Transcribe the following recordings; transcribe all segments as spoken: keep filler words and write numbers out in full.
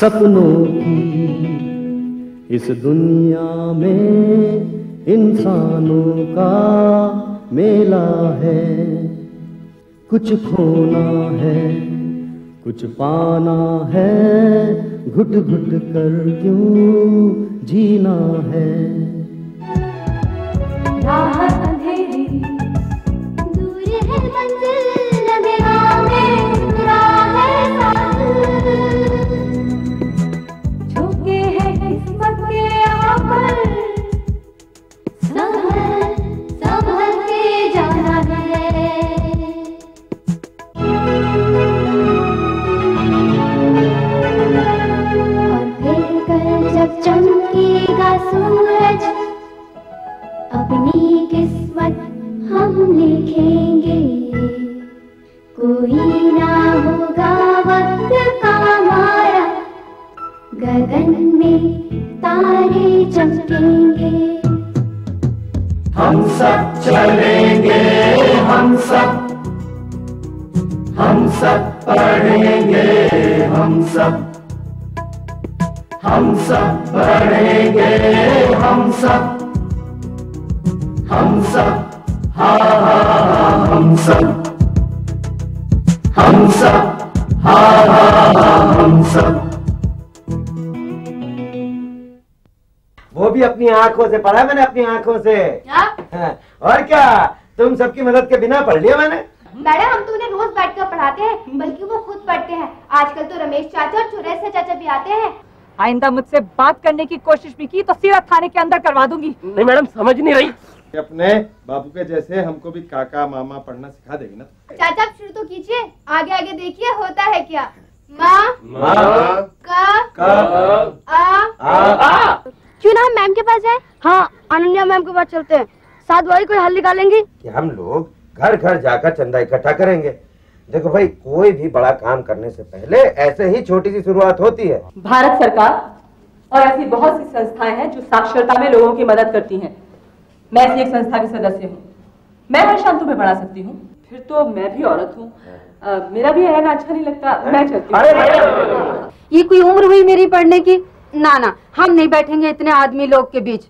सपनों की इस दुनिया में इंसानों का मेला है। कुछ खोना है कुछ पाना है, घुट घुट कर क्यों जीना है। राह अंधेरी दूर है मंजिल, अंधेरा में टुकड़ा है साथ। झुके हैं किस्मत के आकर, संभल संभल के जाना है। और फिर कल जब चमकेगा सूरज, अपनी किस्मत हम लिखेंगे। कोई ना होगा वक्त का मारा, गगन में तारे चमकेंगे। हम सब चलेंगे, हम सब हम सब पढ़ेंगे, हम सब हम सब पढ़ेंगे, हम सब हम सब हा हा हा हम सब हम सब हा हा हा हम सब। वो भी अपनी आंखों से पढ़ा मैंने, अपनी आंखों से। क्या? और क्या, तुम सबकी मदद के बिना पढ़ लिया मैंने। मैडम हम तो उन्हें रोज बैठकर पढ़ाते हैं, बल्कि वो खुद पढ़ते हैं। आजकल तो रमेश चाचा और चुरेश चाचा भी आते हैं। आइंदा मुझसे बात करने की कोशिश भी की तो सीधा थाने के अंदर करवा दूंगी। नहीं मैडम समझ नहीं रही। अपने बाबू के जैसे हमको भी काका मामा पढ़ना सिखा देगी ना। चाचा आप शुरू तो कीजिए, आगे आगे देखिए होता है क्या। माँ माँ का का आ आ क्यों ना हम मैम के पास जाए? हाँ अनन्या मैम के पास चलते हैं, साथ वाली कोई हल निकालेंगी। कि हम लोग घर घर जाकर चंदा इकट्ठा करेंगे। देखो भाई, कोई भी बड़ा काम करने से पहले ऐसे ही छोटी सी शुरुआत होती है। भारत सरकार और ऐसी बहुत सी संस्थाएं हैं जो साक्षरता में लोगों की मदद करती हैं। मैं ऐसी एक संस्था की सदस्य हूँ। मैं हर शाम तुम्हें पढ़ा सकती हूँ। फिर तो मैं भी औरत हूँ, मेरा भी रहना अच्छा नहीं लगता, मैं चलती हूँ। ये कोई उम्र हुई मेरी पढ़ने की? ना ना, हम नहीं बैठेंगे इतने आदमी लोग के बीच।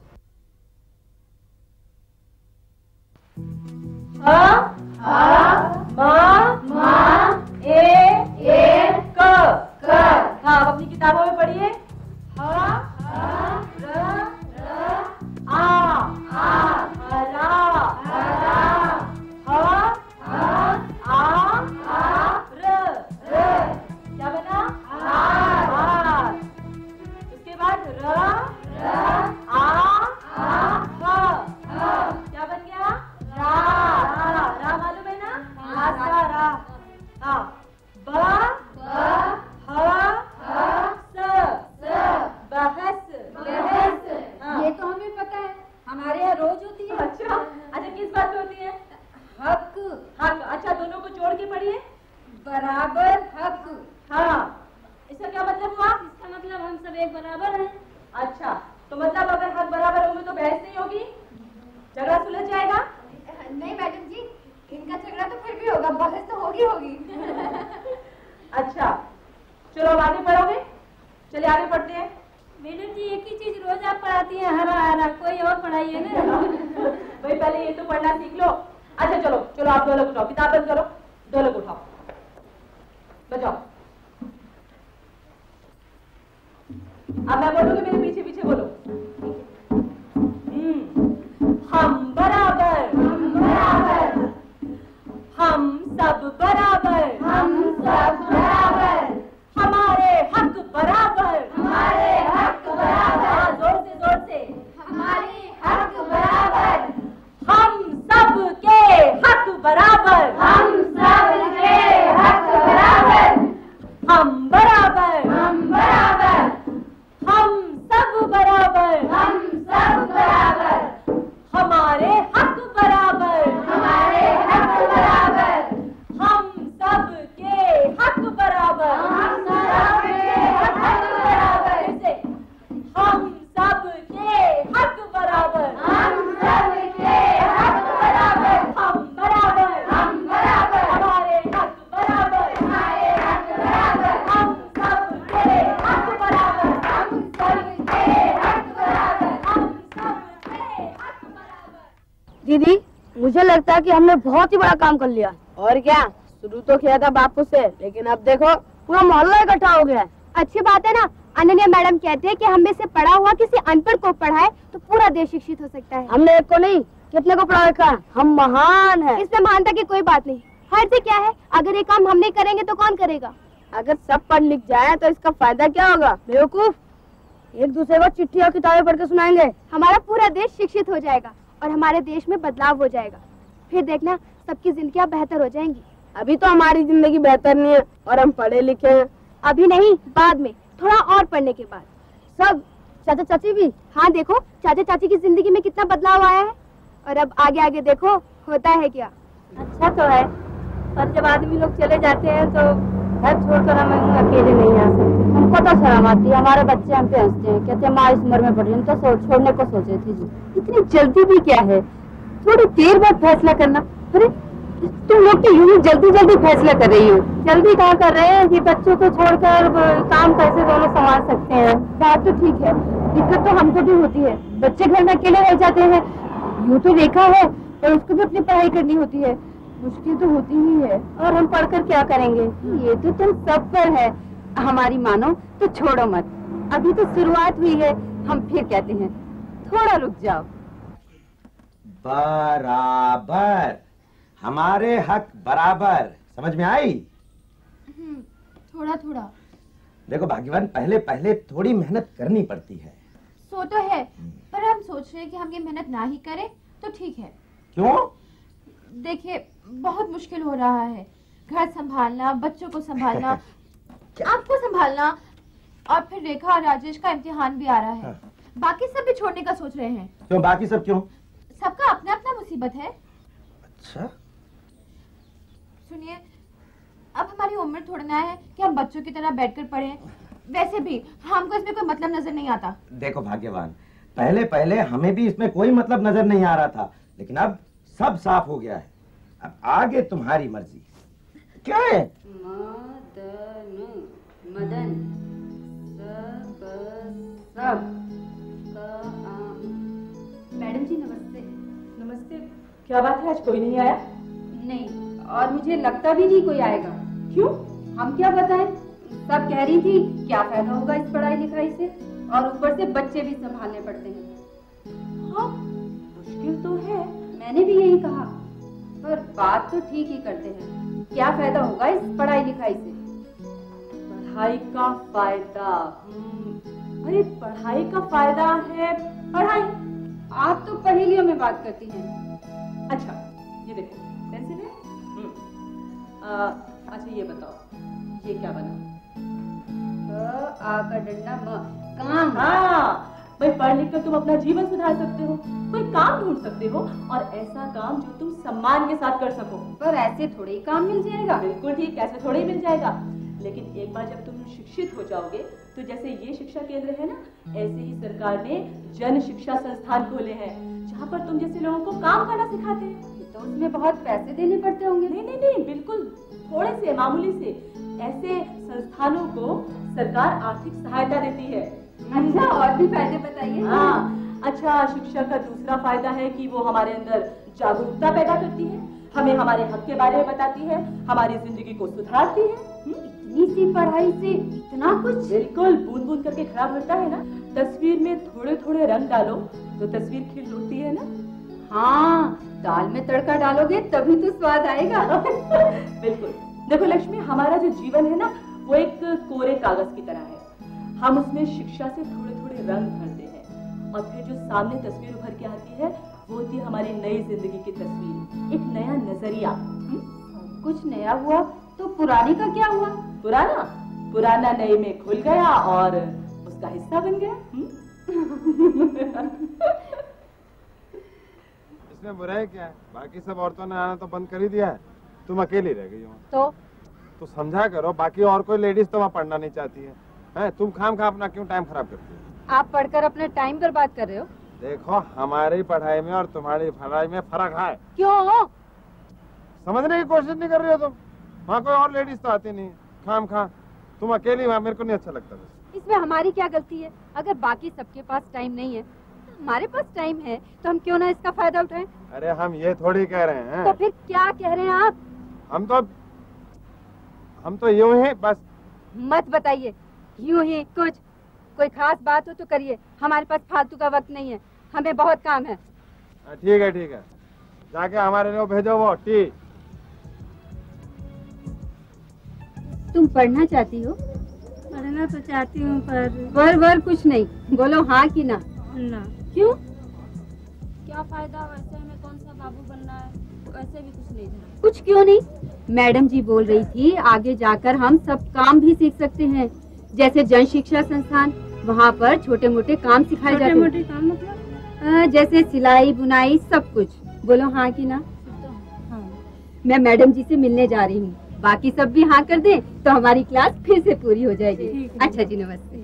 हाँ हाँ माँ माँ ए ए क क। हाँ अपनी किताबों में पढ़िए। हाँ हाँ र र आ आ हरा हरा हा हा आ आ र र। क्या बना? हार हार। उसके बाद र र आ आ ह ह। क्या बन गया? रा रा रा मालूम है ना? रा रा हाँ ब ब ह ह स स बहस बहस। ये तो हमें पता है, हमारे यहाँ रोज होती है। अच्छा अच्छा, किस बात पे होती है? हक हक। अच्छा दोनों को जोड़ के पढ़िए। बराबर हक। हाँ इसका क्या मतलब हुआ? इसका मतलब हम सब एक बराबर हैं। अच्छा तो मतलब अगर हक बराबर होंगे तो बहस नहीं होगी, झगड़ा सुलझ जाएगा? नहीं मैडम जी, इनका झगड़ा तो फिर भी होगा, बहस तो होगी होगी। अच्छा चलो अब आगे पढ़ोगे? चलिए आगे पढ़ते हैं। मैडम जी एक ही चीज रोज आप पढ़ाती हैं, हरा हरा, कोई और पढ़ाइए ना। भाई पहले ये तो पढ़ना सीख लो। अच्छा चलो चलो आप दो लोग उठाओ, किताब बंद करो, दो लोग उठाओ, बजाओ। अब मैं बोलूंगी, मेरे पीछे पीछे बोलो। हम बराबर हम बराबर, हम सब बराबर हम सब बराबर, हमारे हक बराबर हमारे हक बराबर, हाँ, जोर से जोर से। हमारे हक बराबर, हम सब के हक बराबर हम सब के हक बराबर, हम बराबर हम बराबर, हम सब बराबर हम सब बराबर, हमारे दीदी मुझे लगता है कि हमने बहुत ही बड़ा काम कर लिया। और क्या, शुरू तो किया था बापू से, लेकिन अब देखो पूरा मोहल्ला इकट्ठा हो गया है। अच्छी बात है ना, अनन्या मैडम कहते हैं कि हम में से पढ़ा हुआ किसी अनपढ़ को पढ़ाए तो पूरा देश शिक्षित हो सकता है। हमने एक को नहीं कितने को पढ़ा रखा है, हम महान हैं। इसमें महानता की कोई बात नहीं। हर से क्या है, अगर ये काम हम नहीं करेंगे तो कौन करेगा? अगर सब पढ़ लिख जाए तो इसका फायदा क्या होगा? बेवकूफ, एक दूसरे को चिट्ठी और किताबें पढ़ के सुनाएंगे। हमारा पूरा देश शिक्षित हो जाएगा और हमारे देश में बदलाव हो जाएगा। फिर देखना सबकी जिंदगियां बेहतर हो जाएंगी। अभी तो हमारी जिंदगी बेहतर नहीं है और हम पढ़े लिखे हैं। अभी नहीं, बाद में, थोड़ा और पढ़ने के बाद। सब चाचा चाची भी? हाँ देखो, चाचा चाची की जिंदगी में कितना बदलाव आया है। और अब आगे आगे देखो होता है क्या। अच्छा तो है, पर जब आदमी लोग चले जाते हैं तो घर छोड़कर हम अकेले नहीं आ सकते। हमको तो शर्म आती है, हमारे बच्चे हम पे हंसते हैं, कहते हैं माँ इस उम्र में पढ़ रही हूँ, तो सो, छोड़ने को सोचे थे जी। इतनी जल्दी भी क्या है, थोड़ी देर बाद फैसला करना। अरे तुम लोग तो यूं ही जल्दी जल्दी फैसला कर रही हो। जल्दी कहाँ कर रहे हैं, ये बच्चों को छोड़कर काम कैसे दोनों संभाल सकते हैं? बात तो ठीक है, दिक्कत तो हमको भी होती है, बच्चे घर में अकेले रह जाते हैं। यूँ तो देखा है, पर उसको भी अपनी पढ़ाई करनी होती है, मुश्किल तो होती ही है। और हम पढ़कर क्या करेंगे? ये तो तुम सब पर है, हमारी मानो तो छोड़ो मत। अभी तो शुरुआत हुई है, हम फिर कहते हैं थोड़ा रुक जाओ। बराबर, हमारे हक बराबर, समझ में आई? थोड़ा थोड़ा। देखो भाग्यवान, पहले पहले थोड़ी मेहनत करनी पड़ती है। सो तो है, पर हम सोच रहे हैं कि हम ये मेहनत ना ही करें तो ठीक है। क्यों? देखिए बहुत मुश्किल हो रहा है, घर संभालना, बच्चों को संभालना, आपको संभालना, और फिर रेखा और राजेश का इम्तिहान भी आ रहा है। हाँ। बाकी सब भी छोड़ने का सोच रहे हैं। क्यों? बाकी सब क्यों? सबका अपना अपना मुसीबत है। अच्छा सुनिए, अब हमारी उम्र थोड़ी ना है कि हम बच्चों की तरह बैठकर पढ़ें। वैसे भी हमको इसमें कोई मतलब नजर नहीं आता। देखो भाग्यवान, पहले पहले हमें भी इसमें कोई मतलब नजर नहीं आ रहा था, लेकिन अब सब साफ हो गया है। अब आगे तुम्हारी मर्जी। क्या है? मदन मदन सब मैडम जी नमस्ते। नमस्ते। क्या बात है, आज कोई नहीं आया? नहीं, और मुझे लगता भी नहीं कोई आएगा। क्यों? हम क्या बताएं, सब कह रही थी क्या फायदा होगा इस पढ़ाई लिखाई से, और ऊपर से बच्चे भी संभालने पड़ते हैं। हाँ, मुश्किल तो है। मैंने भी यही कहा, पर बात तो ठीक ही करते हैं। क्या फायदा होगा इस पढ़ाई लिखाई से? पढ़ाई का फायदा? अरे पढ़ाई का फायदा है पढ़ाई। आप तो पहेलियों में बात करती हैं। अच्छा ये देखो पेंसिल है। आ, अच्छा ये बताओ, ये क्या बना? आ का डंडा म काम। हाँ, भाई पढ़ लिख कर तुम अपना जीवन सुधार सकते हो, कोई काम ढूंढ सकते हो, और ऐसा काम जो तुम सम्मान के साथ कर सको। पर ऐसे थोड़े ही काम मिल जाएगा। बिल्कुल ठीक, ऐसे थोड़े ही मिल जाएगा, लेकिन एक बार जब तुम शिक्षित हो जाओगे तो जैसे ये शिक्षा केंद्र है ना, ऐसे ही सरकार ने जन शिक्षा संस्थान खोले हैं, जहाँ पर तुम जैसे लोगों को काम करना सिखाते हैं। तो उसमें बहुत पैसे देने पड़ते होंगे। नहीं नहीं नहीं, बिल्कुल थोड़े से, मामूली से। ऐसे संस्थानों को सरकार आर्थिक सहायता देती है। अच्छा, और भी फायदे बताइए। हाँ, अच्छा शिक्षा का दूसरा फायदा है कि वो हमारे अंदर जागरूकता पैदा करती है, हमें हमारे हक के बारे में बताती है, हमारी जिंदगी को सुधारती है। इतनी सी पढ़ाई से इतना कुछ? बिल्कुल, बूंद बूंद करके खराब होता है ना। तस्वीर में थोड़े थोड़े रंग डालो तो तस्वीर खिल उठती है ना। हाँ, दाल में तड़का डालोगे तभी तो स्वाद आएगा। बिल्कुल। देखो लक्ष्मी, हमारा जो जीवन है ना, वो एक कोरे कागज की तरह है। हम उसमें शिक्षा से थोड़े थोड़े रंग भरते हैं, और फिर जो सामने तस्वीर उभर के आती है वो होती है हमारी नई जिंदगी की तस्वीर, एक नया नजरिया। कुछ नया हुआ तो पुराने का क्या हुआ? पुराना पुराना नए में खुल गया और उसका हिस्सा बन गया। इसमें बुराई क्या है? बाकी सब औरतों ने आना तो बंद कर ही दिया है, तुम अकेली रह गई हो। तो तो समझा करो, बाकी और कोई लेडीज तो वहाँ पढ़ना नहीं चाहती है, है? तुम खाम खा अपना क्यों टाइम खराब करती हो? आप पढ़कर अपने टाइम बर्बाद कर रहे हो। देखो, हमारी पढ़ाई में और तुम्हारी पढ़ाई में फर्क है। क्यों? समझने की कोशिश नहीं कर रही हो तुम। वहाँ कोई और लेडीज तो आती नहीं, खाम खा तुम अकेली, वहाँ मेरे को नहीं अच्छा लगता। इसमें हमारी क्या गलती है? अगर बाकी सबके पास टाइम नहीं है, हमारे पास टाइम है तो हम क्यों ना इसका फायदा उठाएं? अरे हम ये थोड़ी कह रहे हैं। तो फिर क्या कह रहे हैं आप? हम तो हम तो यूं ही बस। मत बताइए, यूं ही कुछ कोई खास बात हो तो करिए, हमारे पास फालतू का वक्त नहीं है, हमें बहुत काम है। ठीक है ठीक है, जाके हमारे लिए भेजो वो टी। तुम पढ़ना चाहती हो? पढ़ना तो चाहती हूँ पर वर वर कुछ नहीं, बोलो हाँ कि ना। ना। क्यों? क्या फायदा, वैसे हमें कौन सा बाबू बनना है, वैसे भी कुछ नहीं था। कुछ क्यों नहीं? मैडम जी बोल रही थी आगे जाकर हम सब काम भी सीख सकते हैं, जैसे जन शिक्षा संस्थान, वहाँ पर छोटे मोटे काम सिखाए जाते हैं। छोटे मोटे काम मतलब? जैसे सिलाई बुनाई सब कुछ। बोलो हाँ कि ना। हाँ। मैं मैडम जी से मिलने जा रही हूँ, बाकी सब भी हाँ कर दें तो हमारी क्लास फिर से पूरी हो जाएगी। अच्छा जी, नमस्ते।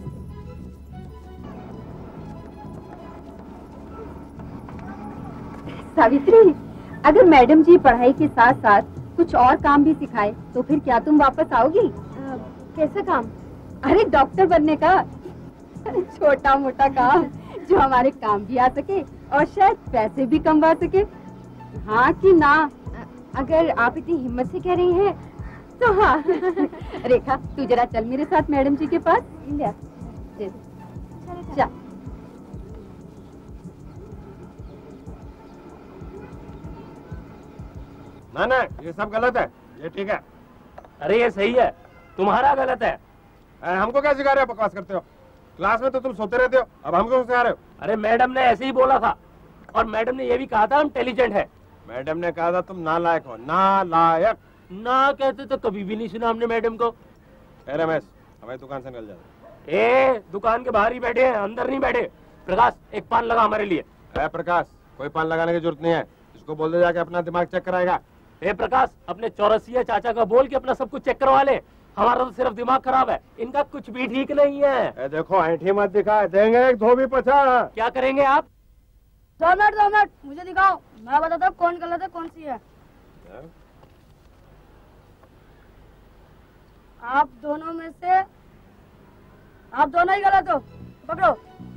सावित्री, अगर मैडम जी पढ़ाई के साथ साथ कुछ और काम भी सिखाए तो फिर क्या तुम वापस आओगी? कैसे काम? अरे डॉक्टर बनने का। अरे छोटा मोटा काम जो हमारे काम भी आ सके और शायद पैसे भी कमवा सके। हाँ कि ना? अगर आप इतनी हिम्मत से कह रही हैं तो हाँ। रेखा, तू जरा चल मेरे साथ मैडम जी के पास। चल। ना ना, ये सब गलत है, ये ठीक है। अरे ये सही है, तुम्हारा गलत है। अरे हमको क्या सिखा रहे हो, बकवास करते हो? क्लास में तो तुम सोते रहते हो, अब हमको सिखा रहे हो? अरे मैडम ने ऐसे ही बोला था, और मैडम ने ये भी कहा था हम इंटेलिजेंट है। मैडम ने कहा था तुम नालायक हो, नालायक। ना कहते तो कभी भी नहीं सुना हमने मैडम को। ए रमेश, हमारी दुकान से निकल जाओ। ए दुकान के बाहर ही बैठे हैं, अंदर नहीं बैठे। प्रकाश, एक पान लगा हमारे लिए। ए प्रकाश, कोई पान लगाने की जरूरत नहीं है, इसको बोल दे जाके अपना दिमाग चेक कराएगा। ए प्रकाश, अपने चौरसिया चाचा का बोल के अपना सब कुछ चेक करवा ले, हमारा तो सिर्फ दिमाग खराब है, इनका कुछ भी ठीक नहीं है। ए देखो, ऐठी मत दिखा, देंगे एक धोबी पछाड़। क्या करेंगे आप? दो मिनट दो मिनट मुझे दिखाओ, मैं बताता हूँ कौन गलत है कौन सी है। आप दोनों में से आप दोनों ही गलत हो, पकड़ो।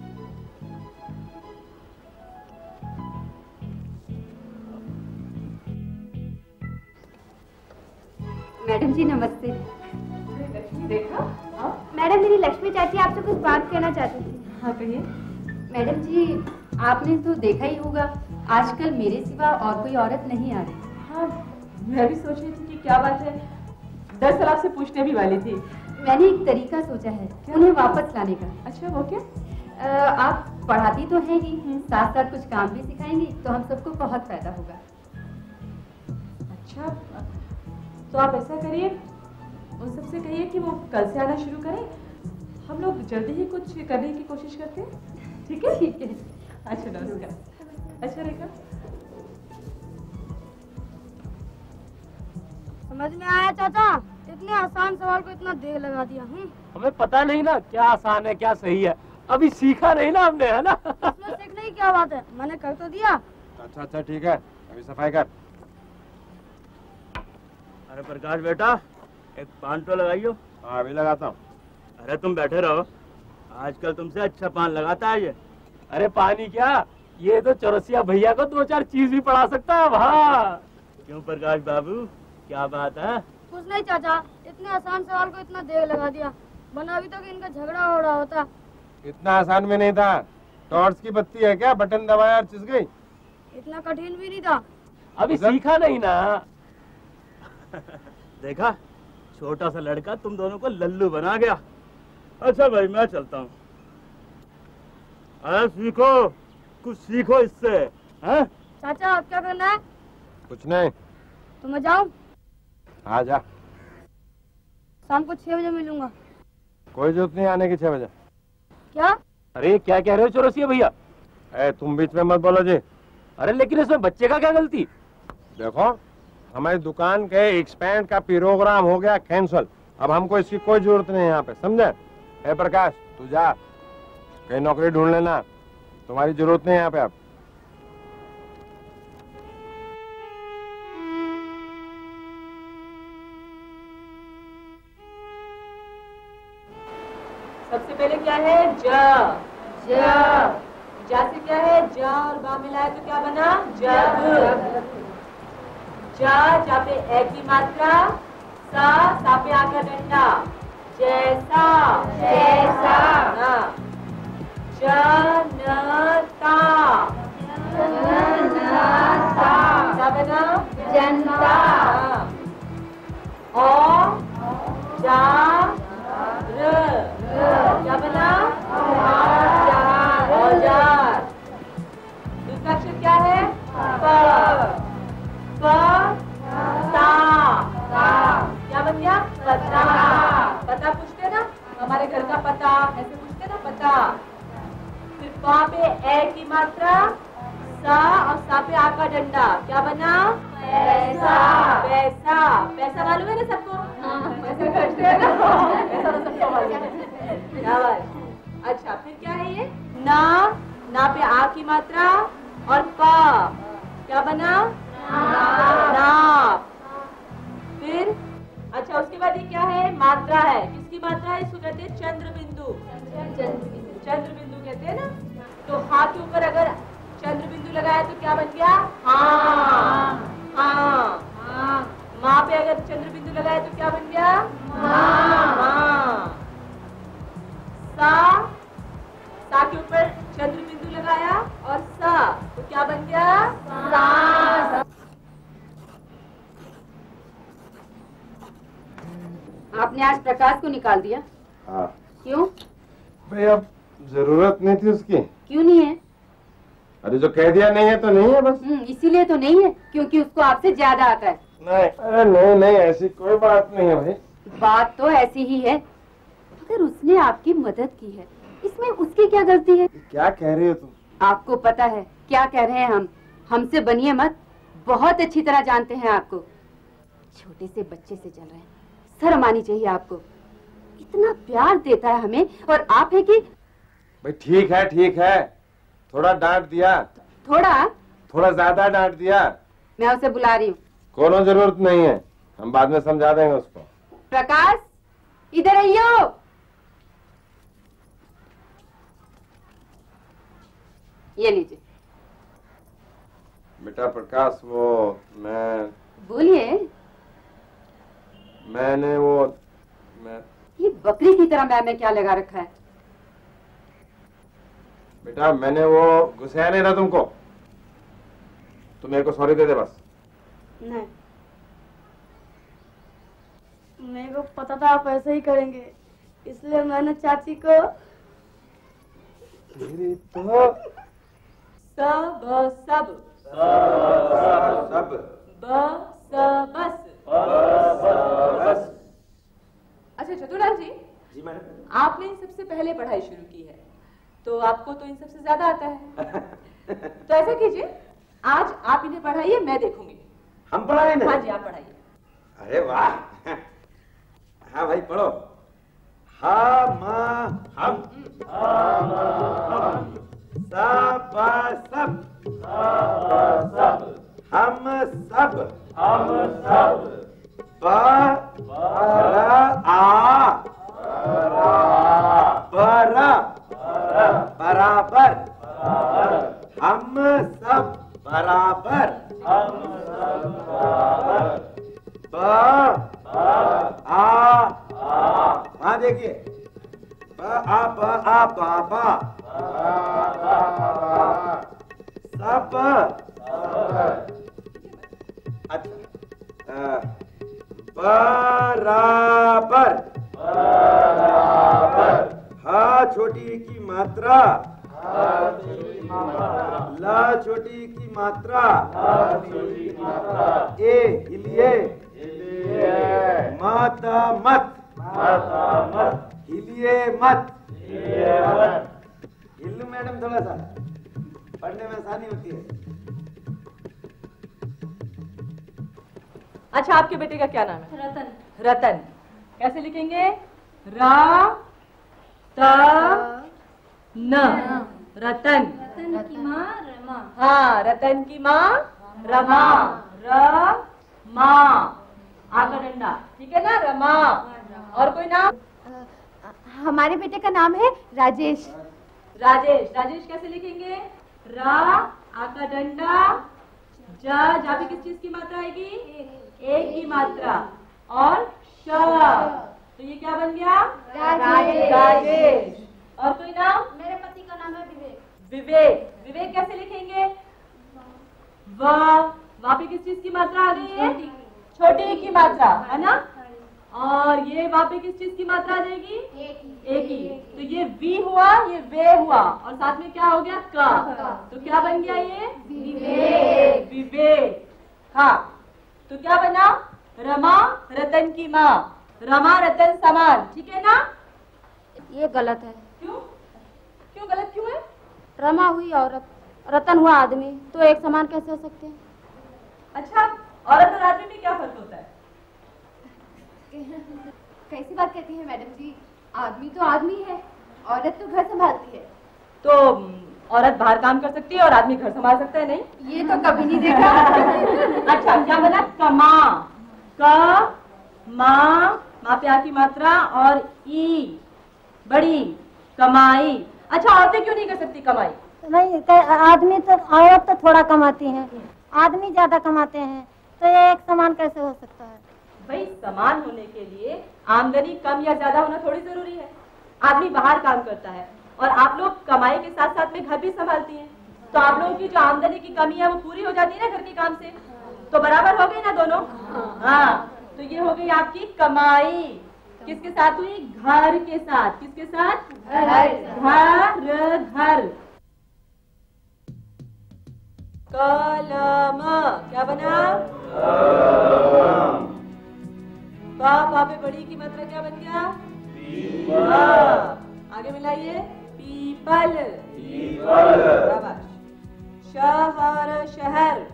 मैडम जी नमस्ते। देखा? मैडम, मेरी लक्ष्मी चाची आपसे कुछ बात कहना चाहती थी। हाँ कहिए। मैडम जी, आपने तो देखा ही होगा आजकल मेरे सिवा और कोई औरत नहीं आ रही। हाँ, मैं भी सोच रही थी कि क्या बात है, दरअसल आपसे पूछने भी वाली थी। मैंने एक तरीका सोचा है उन्हें वापस लाने का। अच्छा, वो क्या? आ, आप पढ़ाती तो हैं ही, साथ साथ कुछ काम भी सिखाएंगी तो हम सबको बहुत फायदा होगा। अच्छा, तो आप ऐसा करिए, उन सबसे कहिए कि वो कल से आना शुरू करें, हम लोग जल्दी ही कुछ करने की कोशिश करते हैं। ठीक है? ठीक है। अच्छा, नमस्कार। अच्छा रेखा, समझ में आया चाचा? इतने आसान सवाल को इतना देर लगा दिया। हम्म हमें पता नहीं ना क्या आसान है क्या सही है, अभी सीखा नहीं ना हमने, है ना? इसमें सीखने की क्या बात है, मैंने कर तो दिया। अच्छा अच्छा ठीक है, अभी सफाई कर। अरे प्रकाश बेटा, एक पान तो लगाइयो। हाँ अभी लगाता हूँ। अरे तुम बैठे रहो, आजकल तुमसे अच्छा पान लगाता है ये। अरे पानी क्या, ये तो चौरसिया भैया को दो चार चीज भी पढ़ा सकता है। वाह! क्यों प्रकाश बाबू, क्या बात है? कुछ नहीं चाचा, इतने आसान सवाल को इतना देर लगा दिया, वरना अभी तक इनका झगड़ा हो रहा होता। इतना आसान भी नहीं था, टॉर्च की बत्ती है क्या, बटन दबाया और चिस गई। इतना कठिन भी नहीं था। अभी सीखा नहीं ना। देखा, छोटा सा लड़का तुम दोनों को लल्लू बना गया। अच्छा भाई, मैं चलता हूँ। अरे सीखो, कुछ सीखो इससे। हैं? चाचा अब क्या करना है? कुछ नहीं। तो मैं जाऊँ? आ जा। शाम को छह बजे मिलूंगा। कोई जरूरत नहीं आने की छह बजे। क्या? अरे क्या कह रहे हो चौरसिया भैया? ए तुम बीच में मत बोलो जी। अरे लेकिन इसमें बच्चे का क्या गलती? देखो, हमारी दुकान के एक्सपेंड का प्रोग्राम हो गया कैंसल, अब हमको इसकी कोई जरूरत नहीं है यहाँ पे, समझे? ए प्रकाश, तू जा कहीं नौकरी ढूंढ लेना, तुम्हारी जरूरत नहीं है यहाँ पे अब। सबसे पहले क्या है? ज। ज। जा से क्या है? जा और बा मिलाए तो क्या बना? जब। जा, जा पे ए की मात्रा, सा, सा पे आ का डंडा, जैसा, जैसा। हाँ, जनता, जनता। क्या बना? जनता। और जा, र, क्या बना? औजार, औजार। दूसरा अक्षर क्या है? प, प, ता, क्या बन गया? पता। पता पूछते ना, हमारे घर का पता, ऐसे पूछते ना पता। फिर पा पे ए की मात्रा, सा और सा पे आ का डंडा, क्या बना? पैसा। पैसा, पैसा मालूम है ना सबको? पैसा खर्चते हैं ना, पैसा तो सबको मालूम है। क्या बात? अच्छा, फिर क्या है ये? ना, ना पे आ की मात्रा और पा, क्या बना? नाप। फिर अच्छा, उसके बाद ये क्या है? मात्रा है। किसकी मात्रा है? इसको कहते हैं चंद्र बिंदु। चंद्र बिंदु कहते हैं ना। तो हा के ऊपर अगर चंद्र बिंदु लगाया तो क्या बन गया? हाँ, हाँ। माँ पे अगर चंद्र बिंदु लगाया तो क्या बन गया? हाँ। सा, सा के ऊपर चंद्र बिंदु लगाया और सा तो क्या बन गया? सा। आपने आज प्रकाश को निकाल दिया? हाँ। क्यों? भाई अब जरूरत नहीं थी उसकी। क्यों नहीं है? अरे जो कह दिया नहीं है तो नहीं है बस। इसीलिए तो नहीं है क्योंकि उसको आपसे ज्यादा आता है। नहीं, अरे नहीं नहीं, ऐसी कोई बात नहीं है भाई। बात तो ऐसी ही है। अगर उसने आपकी मदद की है, इसमें उसकी क्या गलती है? क्या कह रही हो तुम? आपको पता है क्या कह रहे हैं हम? हमसे बनिए मत, बहुत अच्छी तरह जानते हैं आपको। छोटे से बच्चे से चल रहे हैं, शर्म आनी चाहिए आपको। इतना प्यार देता है हमें और आप है कि भाई ठीक है ठीक है, थोड़ा डांट दिया। थोड़ा थोड़ा ज्यादा डांट दिया। मैं उसे बुला रही हूँ। कोनो जरूरत नहीं है, हम बाद में समझा देंगे उसको। प्रकाश, इधर आइयो। ये लीजिए। बेटा प्रकाश, वो मैं बोलिए। मैंने वो मैं ये बकरी की तरह मैं में क्या लगा रखा है? बेटा मैंने वो घुसाया नहीं था तुमको, तो मेरे को सॉरी दे दे बस। नहीं, मेरे को पता था आप ऐसे ही करेंगे, इसलिए मैंने चाची को मेरी तो सब सब सब ब बस। अच्छा चतुरलाल जी। जी मैडम। आपने इन सबसे पहले पढ़ाई शुरू की है, तो आपको तो इन सबसे ज्यादा आता है। तो ऐसा कीजिए, आज आप इन्हें पढ़ाइए, मैं देखूंगी। हम पढ़ाए ना? हाँ जी, आप पढ़ाइए। अरे वाह। हाँ भाई पढ़ो। हा मा हम, सब सब हम सब हम सब ब रा आ बरा बराबर हम सब बराबर ब आ वहां देखिए, ब आ ब आ बाबा सब। अच्छा, बराबर हा छोटी की मात्रा, ला छोटी की मात्रा, ए हिलिए, मत मत हिलिए मत। हिलू मैडम थोड़ा सा, पढ़ने में आसानी होती है। अच्छा, आपके बेटे का क्या नाम है? रतन। रतन। कैसे लिखेंगे? रा त न, रतन। रतन की माँ रमा। हाँ, रतन की माँ रमा, र माँ आगा डंडा, ठीक है ना? रमा। और कोई नाम? हमारे बेटे का नाम है राजेश। राजेश, राजेश कैसे लिखेंगे? रा, आ का डंडा, जा, जा पे किस चीज की मात्रा आएगी? एक की मात्रा, और श, तो ये क्या बन गया? राजेश। राजेश। और कोई नाम? मेरे पति का नाम है विवेक। विवेक, विवेक कैसे लिखेंगे? व, वहाँ पे किस चीज की मात्रा आ गई है? छोटी की मात्रा, है ना? और ये वहाँ पे किस चीज की मात्रा आ जाएगी? एक ही। तो ये वी हुआ, ये वे हुआ, और साथ में क्या हो गया? का। तो क्या बन गया ये? विवेक। विवेक। हाँ, तो क्या बना? रमा रतन की माँ, रमा रतन समान, ठीक है ना? ये गलत है। क्यों? क्यों गलत क्यों है? रमा हुई औरत, रतन हुआ आदमी, तो एक समान कैसे हो सकते हैं? अच्छा, औरत और आदमी में क्या फर्क होता है? कैसी बात कहती है मैडम जी? आदमी तो आदमी है, औरत तो घर संभालती है। तो औरत बाहर काम कर सकती है और आदमी घर संभाल सकता है, नहीं? ये तो कभी नहीं देखा। अच्छा, क्या बना? कमा, क, मा, मा पे आ की मात्रा, और ई, बड़ी, कमाई। अच्छा, औरतें क्यों नहीं कर सकती कमाई? नहीं, आदमी तो, औरत तो थोड़ा कमाती है, आदमी ज्यादा कमाते हैं, तो ये एक समान कैसे हो सकता है? भाई, समान होने के लिए आमदनी कम या ज्यादा होना थोड़ी जरूरी है। आदमी बाहर काम करता है और आप लोग कमाई के साथ साथ में घर भी संभालती हैं, तो आप लोगों की जो आमदनी की कमी है वो पूरी हो जाती है ना घर के काम से, तो बराबर हो गई ना दोनों? हाँ, तो ये हो गई आपकी कमाई। किसके साथ हुई? घर के साथ। किसके साथ? घर। घर। कलम, क्या बना? पा पे बड़ी की मात्रा क्या बन गया? पीपल। आगे मिलाइए, पीपल। पीपल। शहर, शहर।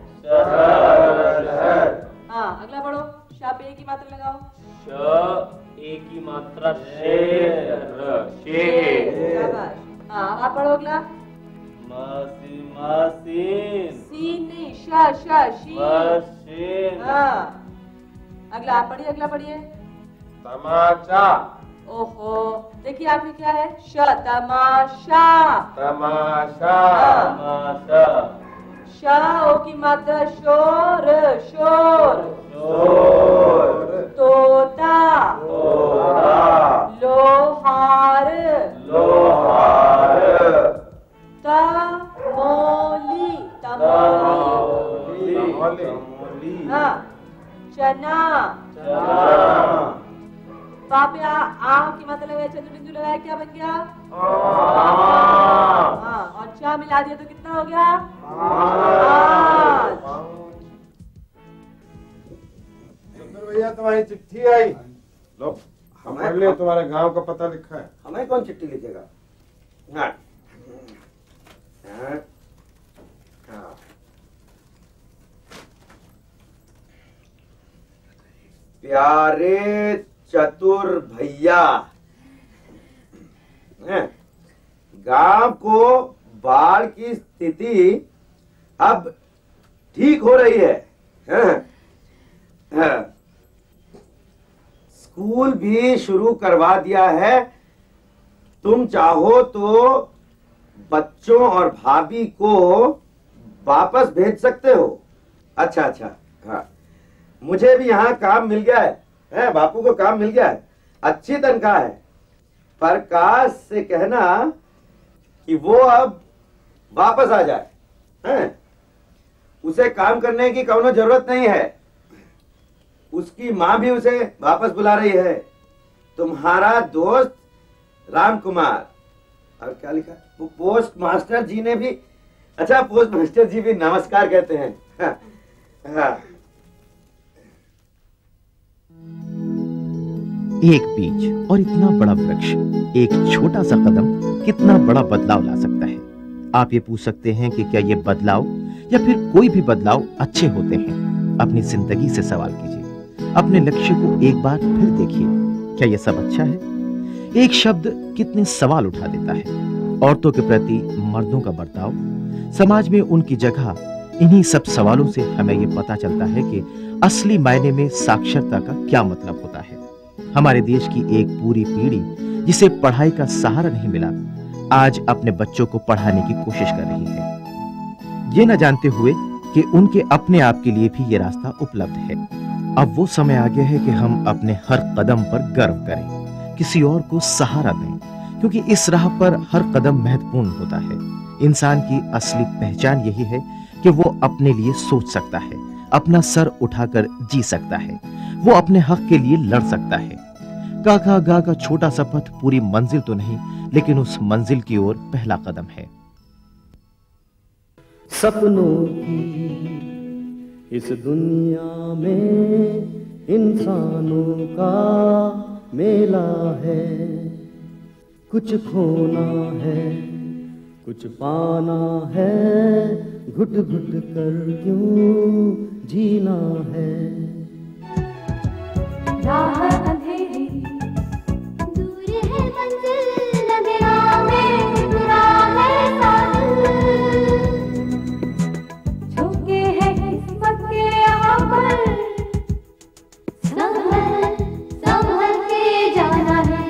शहर। हाँ, अगला पढ़ो। श पे की मात्रा लगाओ। श ए की मात्रा शेर, शेर। हाँ, आप पढ़ो अगला। मासी, मासीन। सीन नहीं, श, श, शीन। मशीन। हाँ, अगला आप पढ़िए, अगला पढ़िए। तमाचा। ओहो, देखिए आपने क्या है? श, तमाशा। तमाशा। तमाशा। श, ओ की मात्रा शोर, शोर। शोर। तोता। तोता। लोहार। लोहार। तमोली, तमोली। तमोली। हाँ, चना। चना। वहाँ पे आ, आ की मात्रा लगाया, चंद्र बिंदु लगाया, क्या बन गया? हाँ, और चा मिला दिया तो कितना हो गया? सुंदर भैया, तुम्हारी चिट्ठी आई। लो, हमारे लिए तुम्हारे गांव का पता लिखा है। हमें कौन चिट्ठी लिखेगा? हाँ। हाँ। हाँ। प्यारे चतुर भैया, गांव को बाढ़ की स्थिति अब ठीक हो रही है। हाँ। हाँ। स्कूल भी शुरू करवा दिया है। तुम चाहो तो बच्चों और भाभी को वापस भेज सकते हो। अच्छा अच्छा, हाँ, मुझे भी यहाँ काम मिल गया है, है बापू को काम मिल गया है, अच्छी तनख्वाह है। प्रकाश से कहना कि वो अब वापस आ जाए, हैं? उसे काम करने की कौनो जरूरत नहीं है। उसकी माँ भी उसे वापस बुला रही है। तुम्हारा दोस्त राम कुमार। और क्या लिखा? वो पोस्ट मास्टर जी ने भी, अच्छा, पोस्ट मास्टर जी भी नमस्कार कहते हैं। हाँ, हाँ। एक बीज और इतना बड़ा वृक्ष, एक छोटा सा कदम कितना बड़ा बदलाव ला सकता है। आप ये पूछ सकते हैं कि क्या ये बदलाव या फिर कोई भी बदलाव अच्छे होते हैं? अपनी जिंदगी से सवाल कीजिए, अपने लक्ष्य को एक बार फिर देखिए, क्या ये सब अच्छा है? एक शब्द कितने सवाल उठा देता है। औरतों के प्रति मर्दों का बर्ताव, समाज में उनकी जगह, इन्हीं सब सवालों से हमें ये पता चलता है कि असली मायने में साक्षरता का क्या मतलब होता है। हमारे देश की एक पूरी पीढ़ी जिसे पढ़ाई का सहारा नहीं मिला, आज अपने बच्चों को पढ़ाने की कोशिश कर रही है, ये न जानते हुए कि उनके अपने आप के लिए भी ये रास्ता उपलब्ध है। अब वो समय आ गया है कि हम अपने हर कदम पर गर्व करें, किसी और को सहारा दें, क्योंकि इस राह पर हर कदम महत्वपूर्ण होता है। इंसान की असली पहचान यही है कि वो अपने लिए सोच सकता है, अपना सर उठाकर जी सकता है, वो अपने हक के लिए लड़ सकता है। गा गा गा का छोटा सा पथ पूरी मंजिल तो नहीं, लेकिन उस मंजिल की ओर पहला कदम है। सपनों की इस दुनिया में इंसानों का मेला है, कुछ खोना है कुछ पाना है, घुट घुट कर क्यों जीना है। राह अंधेरी दूर है मंजिल, अंधेरा में गुजरा है साहिल, झुके हैं किस्मत के यहाँ पर, संभल संभल के जाना है।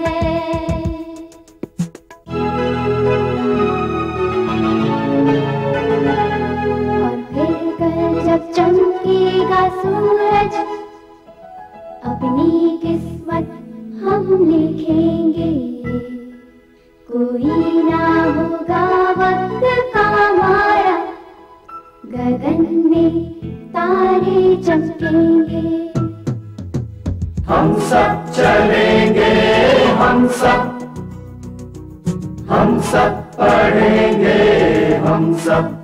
जब चमकेगा सूरज अपनी किस्मत हम लिखेंगे, कोई ना होगा वक्त का हमारा, गगन में तारे चमकेंगे। हम सब चलेंगे, हम सब हम सब पढ़ेंगे, हम सब